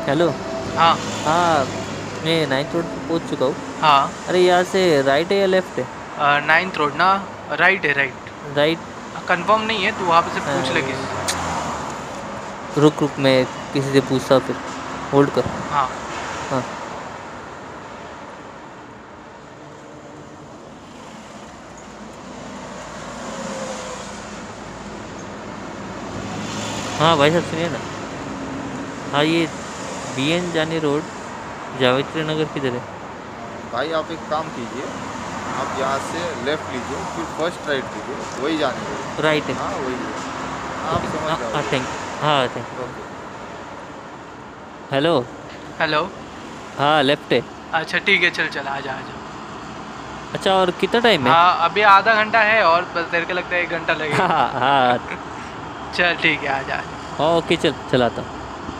Hello. हाँ। हाँ, मैं नाइन्थ रोड पे पहुंच चुका हूँ। हाँ। अरे यहाँ से राइट है या लेफ्ट है? नाइन्थ रोड ना? राइट है, राइट। राइट। कंफर्म नहीं है, तू वहाँ पे से पूछ ले अरे किसी से। रुक रुक, मैं किसी से पूछता हूँ फिर। होल्ड कर। हाँ। हाँ। हाँ भाई साहब सुनिए ना। हाँ, ये बीएन जानी रोड, जावेत्री नगर किधर है? भाई आप एक काम कीजिए, आप यहाँ से लेफ्ट लीजिए, फिर फर्स्ट राइट लीजिए, वही जाने रोड। राइट है। हाँ वही है। हाँ, आप ओके, समझ हाँ हाँ, जाओगे। थैंक हाँ thank you. Okay. Hello. Hello. हाँ, लेफ्ट है। अच्छा ठीक है, चल चल, आजा आजा। अच्छा, और कितना टाइम है? हाँ, अभी आधा घंटा है और बस, तेरे को लगता है 1 घंटा हाँ लगेगा? हाँ हाँ। चल ठीक है, आजा आजा। ओके, चल चलाता हूँ।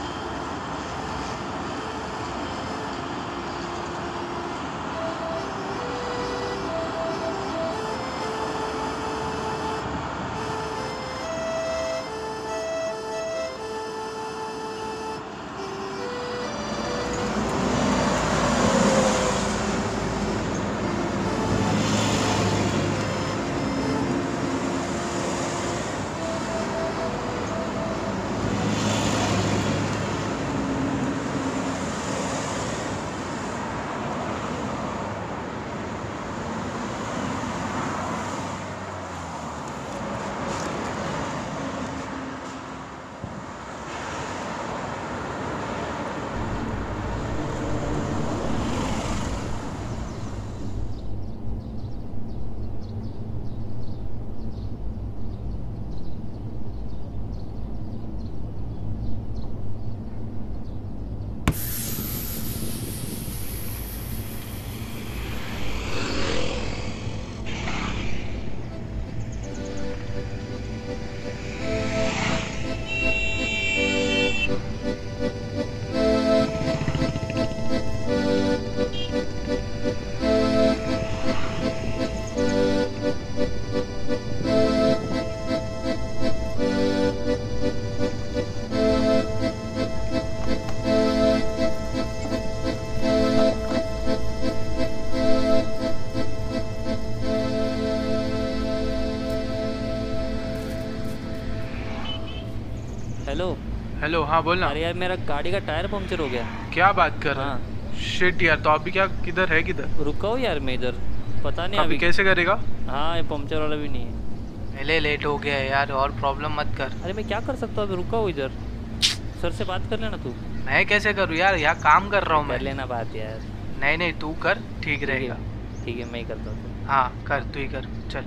हेलो। हेलो, हाँ बोलना। अरे यार, मेरा गाड़ी का टायर पंक्चर हो गया। क्या बात कर रहा हाँ। है? शिट यार, तो अभी क्या, किधर है, किधर? रुका हूँ यार मैं इधर। पता नहीं अभी अभी। कैसे करेगा? हाँ, ये पंक्चर वाला भी नहीं है। पहले लेट हो गया है यार, और प्रॉब्लम मत कर। अरे मैं क्या कर सकता हूँ, अभी रुका हूँ इधर। सर से बात कर लेना तू। मैं कैसे करूँ यार, यहाँ काम कर रहा अरे हूँ कर मैं। लेना बात यार। नहीं नहीं, तू कर, ठीक ठीक है। रहेगा। ठीक है, मैं ही करता हूँ फिर। हाँ कर, हाँ। तू ही कर। चल।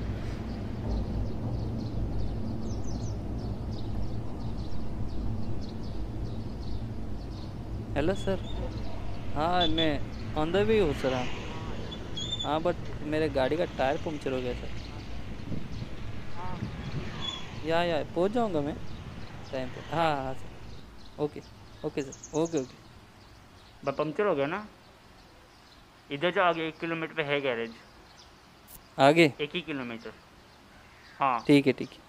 Hello sir. हाँ, मैं ऑन द वे हूँ सर। हाँ। हाँ, बट मेरे गाड़ी का टायर पंक्चर हो गया सर। या पहुँच जाऊँगा मैं टाइम पे। हाँ हाँ हाँ sir. Okay. Okay sir, okay okay. Puncture हो गया ना? इधर जो आगे 1 किलोमीटर पे है गैरेज। आगे। 1 ही किलोमीटर। हाँ। ठीक है ठीक है।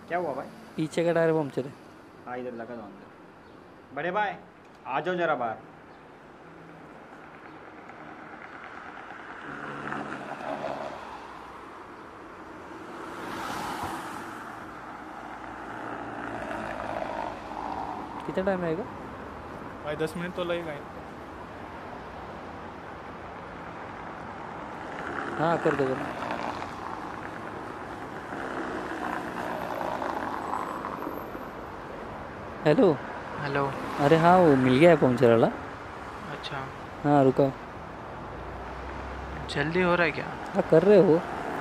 क्या हुआ भाई? पीछे का टायर पंक्चर है। हाँ इधर लगा दो अंदर। बड़े भाई आ जाओ जरा बाहर। कितना टाइम लगेगा? भाई 10 मिनट तो लगेगा ही। हाँ कर दो। हेलो। हेलो। अरे हाँ वो मिल गया है पंक्चर वाला। अच्छा, हाँ रुको। जल्दी हो रहा है क्या? हाँ कर रहे हो।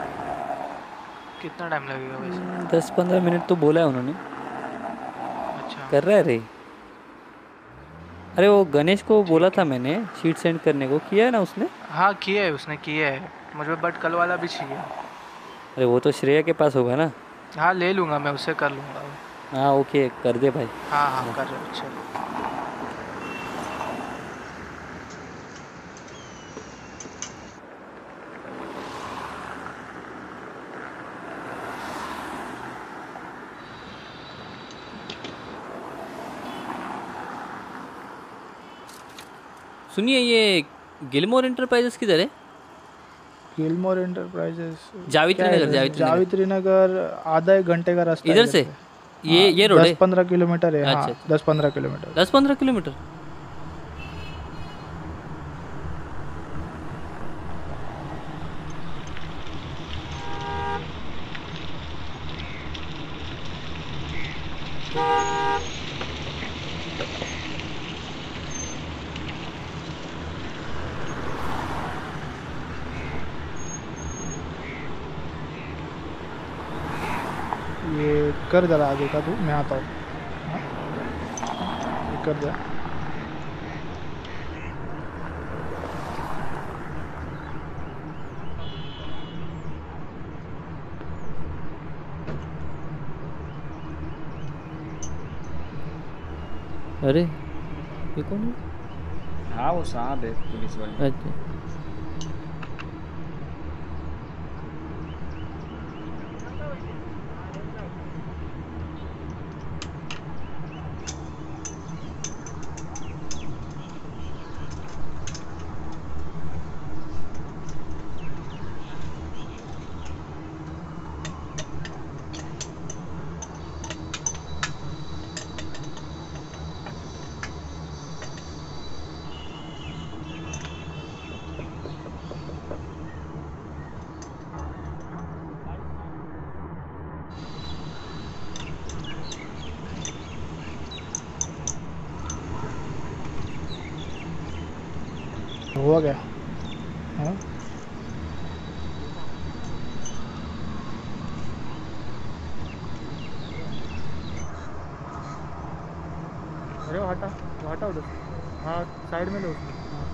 कितना टाइम लगेगा वैसे? 10-15 मिनट तो बोला है उन्होंने। अच्छा। कर रहा है रे। अरे वो गणेश को बोला था मैंने शीट सेंड करने को, किया है ना उसने? हाँ किया है, उसने किया है मुझे, बट कल वाला भी चाहिए। अरे वो तो श्रेया के पास होगा ना। हाँ ले लूँगा मैं, उससे कर लूँगा। हाँ ओके कर दे भाई। हाँ हाँ कर रहे हो, चलो। सुनिए ये गिलमोर एंटरप्राइजेस किधर है? गिलमोर एंटरप्राइजेस जावित्री नगर। जावित्री नगर आधा 1 घंटे का रास्ता इधर से ये रोड है। 10-15 किलोमीटर है। अच्छा, हाँ अच्छा। 10-15 किलोमीटर। 10-15 किलोमीटर। ये कर जरा आगे का तू, मैं आता हूँ। हाँ? ये कर जा। अरे ये कौन है? हाँ वो साहब है पुलिस वाले। अच्छा हुआ क्या? हाँ अरे वो हटा उधर। हाँ साइड में लो उसमें। हाँ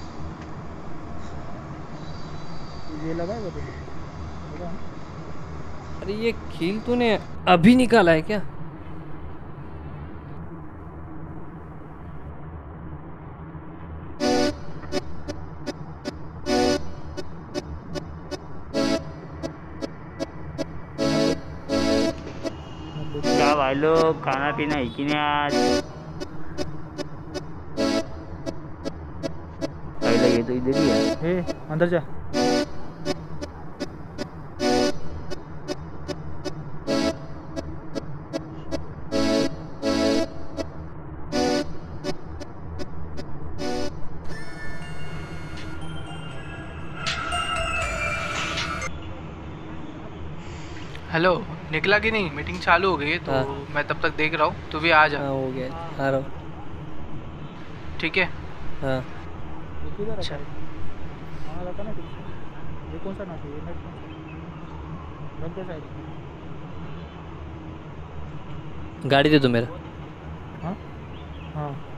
ये लगा है तुमने? लगा है? अरे ये खील तूने अभी निकाला है क्या? क्या भाई लोग खाना पीना है कि नहीं आज? पहले ये तो इधर ही है। ए अंदर जा। हेलो, निकला कि नहीं? मीटिंग चालू हो गई है तो हाँ। मैं तब तक देख रहा हूँ, तू भी आ जा। हाँ हो गया, आ रहा हूँ। ठीक है। हाँ ये किधर है? अच्छा। वहाँ लगा ना कुछ। ये कौन सा नाम है? ये नेट कौन सा? रंग कैसा है? गाड़ी दे दो मेरा। हाँ हाँ